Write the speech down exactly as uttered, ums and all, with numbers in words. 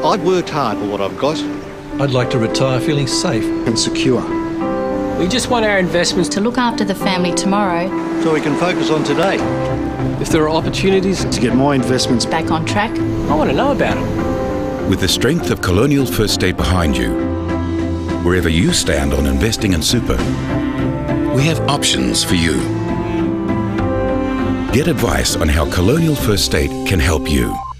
I've worked hard for what I've got. I'd like to retire feeling safe And secure. We just want our investments to look after the family tomorrow. So we can focus on today. If there are opportunities To get my investments Back on track. I want to know about them. With the strength of Colonial First State behind you, wherever you stand on investing in super, we have options for you. Get advice on how Colonial First State can help you.